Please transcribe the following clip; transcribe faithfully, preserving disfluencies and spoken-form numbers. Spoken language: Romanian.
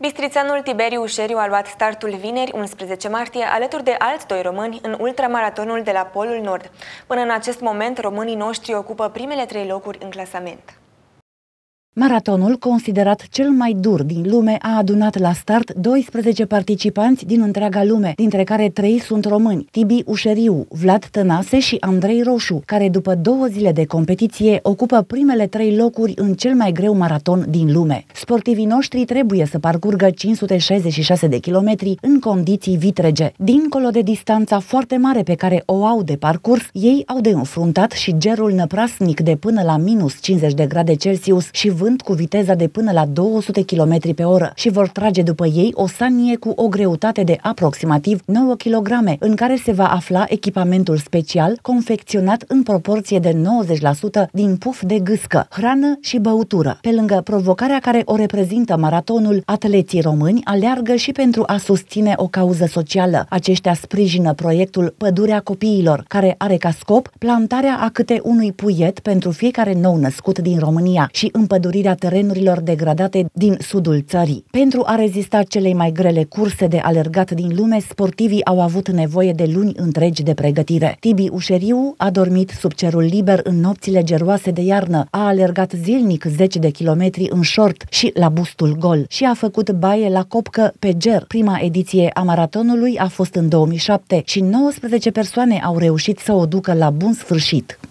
Bistrițeanul Tiberiu Ușeriu a luat startul vineri, unsprezece martie, alături de alți doi români în ultramaratonul de la Polul Nord. Până în acest moment, românii noștri ocupă primele trei locuri în clasament. Maratonul, considerat cel mai dur din lume, a adunat la start doisprezece participanți din întreaga lume, dintre care trei sunt români: Tibi Ușeriu, Vlad Tănase și Andrei Roșu, care după două zile de competiție ocupă primele trei locuri în cel mai greu maraton din lume. Sportivii noștri trebuie să parcurgă cinci sute șaizeci și șase de kilometri în condiții vitrege. Dincolo de distanța foarte mare pe care o au de parcurs, ei au de înfruntat și gerul năprasnic de până la minus cincizeci de grade Celsius și vânt cu viteza de până la două sute kilometri pe oră și vor trage după ei o sanie cu o greutate de aproximativ nouă kilograme, în care se va afla echipamentul special confecționat în proporție de nouăzeci la sută din puf de gâscă, hrană și băutură. Pe lângă provocarea care o reprezintă maratonul, atleții români aleargă și pentru a susține o cauză socială. Aceștia sprijină proiectul Pădurea Copiilor, care are ca scop plantarea a câte unui puiet pentru fiecare nou născut din România și împădurirea terenurilor degradate din sudul țării. Pentru a rezista celei mai grele curse de alergat din lume, sportivii au avut nevoie de luni întregi de pregătire. Tibi Ușeriu a dormit sub cerul liber în nopțile geroase de iarnă, a alergat zilnic zece de kilometri în șort și la bustul gol și a făcut baie la copcă pe ger. Prima ediție a maratonului a fost în două mii șapte și nouăsprezece persoane au reușit să o ducă la bun sfârșit.